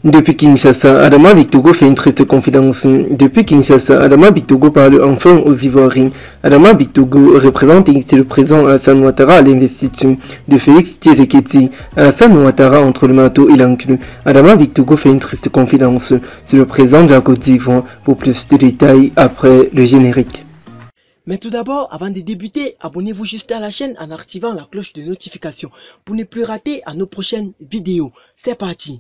Depuis Kinshasa, Adama Bictogo fait une triste confidence. Depuis Kinshasa, Adama Bictogo parle enfin aux Ivoiriens. Adama Bictogo représente ici le président Alassane Ouattara à l'investiture de Félix Tshisekedi. Alassane Ouattara entre le marteau et l'enclume. Adama Bictogo fait une triste confidence sur le président de la Côte d'Ivoire. Pour plus de détails après le générique. Mais tout d'abord, avant de débuter, abonnez-vous juste à la chaîne en activant la cloche de notification pour ne plus rater à nos prochaines vidéos. C'est parti!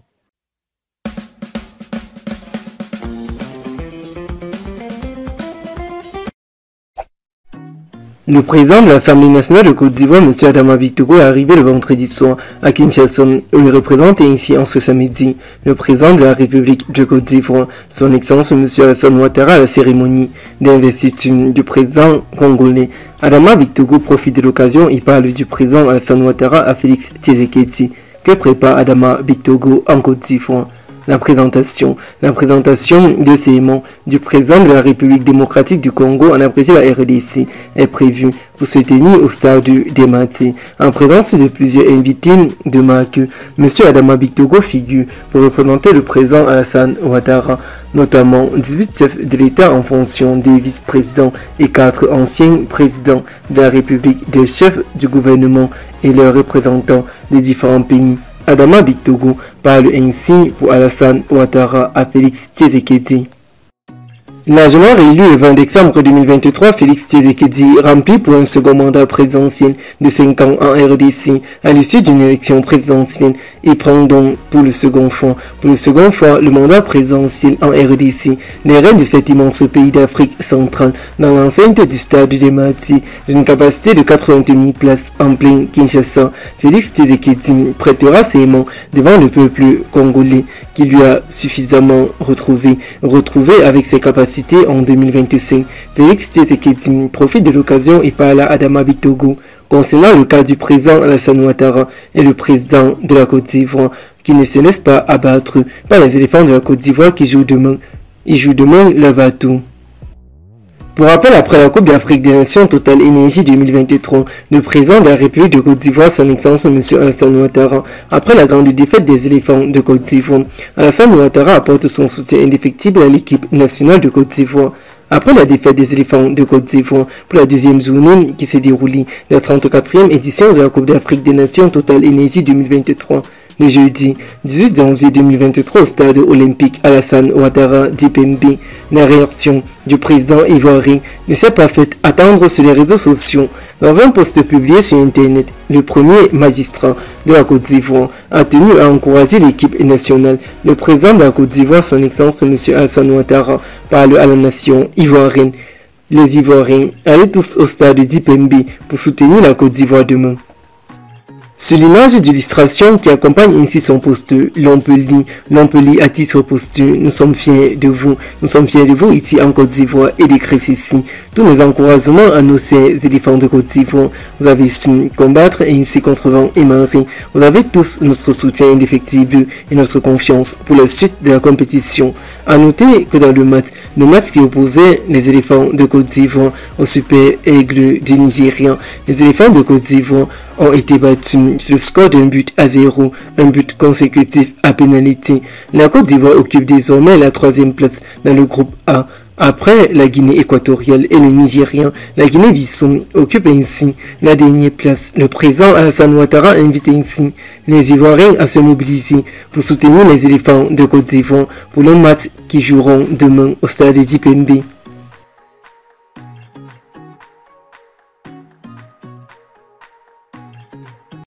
Le président de l'Assemblée nationale de Côte d'Ivoire, M. Adama Bictogo, est arrivé le vendredi soir à Kinshasa. Il représente ainsi en ce samedi le président de la République de Côte d'Ivoire, son Excellence M. Alassane Ouattara, à la cérémonie d'investiture du président congolais. Adama Bictogo profite de l'occasion et parle du président Alassane Ouattara à Félix Tshisekedi. Que prépare Adama Bictogo en Côte d'Ivoire? La présentation de serment du président de la République démocratique du Congo en appréciant la RDC est prévue pour se tenir au stade des Maté. En présence de plusieurs invités de marque, M. Adama Bictogo figure pour représenter le président Alassane Ouattara, notamment 18 chefs de l'État en fonction des vice-présidents et 4 anciens présidents de la République, des chefs du gouvernement et leurs représentants des différents pays. Adama Bictogo parle ainsi pour Alassane Ouattara à Félix Tshisekedi. Largement réélu le 20 décembre 2023, Félix Tshisekedi remplit pour un second mandat présidentiel de 5 ans en RDC à l'issue d'une élection présidentielle et prend donc pour le second fois le mandat présidentiel en RDC, les rênes de cet immense pays d'Afrique centrale dans l'enceinte du stade des Maté d'une capacité de 88 000 places en plein Kinshasa. Félix Tshisekedi prêtera serment devant le peuple congolais qui lui a suffisamment retrouvé avec ses capacités en 2025. Félix Tshisekedi profite de l'occasion et parle à Adama Bictogo concernant le cas du président Alassane Ouattara et le président de la Côte d'Ivoire qui ne se laisse pas abattre par les éléphants de la Côte d'Ivoire qui jouent demain. Ils jouent demain le bateau. Pour rappel, après la Coupe d'Afrique des Nations Total Énergie 2023, le président de la République de Côte d'Ivoire, son Excellence M. Alassane Ouattara, après la grande défaite des éléphants de Côte d'Ivoire, Alassane Ouattara apporte son soutien indéfectible à l'équipe nationale de Côte d'Ivoire. Après la défaite des éléphants de Côte d'Ivoire pour la deuxième journée qui s'est déroulée, la 34e édition de la Coupe d'Afrique des Nations Total Énergie 2023, le jeudi 18 janvier 2023 au stade olympique Alassane Ouattara d'Ipembe, la réaction du président ivoirien ne s'est pas faite attendre sur les réseaux sociaux. Dans un post publié sur Internet, le premier magistrat de la Côte d'Ivoire a tenu à encourager l'équipe nationale. Le président de la Côte d'Ivoire, son Excellence M. Alassane Ouattara, parle à la nation ivoirienne. Les Ivoiriens allaient tous au stade d'Ipembe pour soutenir la Côte d'Ivoire demain. Sur l'image d'illustration qui accompagne ainsi son poste, l'on peut lire à titre posthume, nous sommes fiers de vous ici en Côte d'Ivoire et d'écrire ceci. Tous nos encouragements à nos chers éléphants de Côte d'Ivoire. Vous avez su combattre ainsi contre vent et marée. Vous avez tous notre soutien indéfectible et notre confiance pour la suite de la compétition. À noter que dans le match qui opposait les éléphants de Côte d'Ivoire au Super Aigle du Nigérian, les éléphants de Côte d'Ivoire ont été battus sur le score d'un but à 0, un but consécutif à pénalité. La Côte d'Ivoire occupe désormais la 3e place dans le groupe A. Après la Guinée équatoriale et le Nigérian, la Guinée-Bissau occupe ainsi la dernière place. Le président Alassane Ouattara invite ainsi les Ivoiriens à se mobiliser pour soutenir les éléphants de Côte d'Ivoire pour le match qui joueront demain au stade d'Ipembe.